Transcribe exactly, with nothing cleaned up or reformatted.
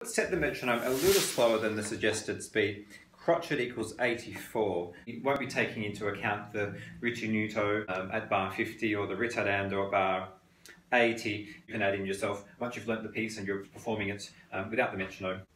Set the metronome a little slower than the suggested speed. Crotchet equals eighty-four. You won't be taking into account the ritenuto um, at bar fifty or the ritardando at bar eighty. You can add in yourself once you've learnt the piece and you're performing it um, without the metronome.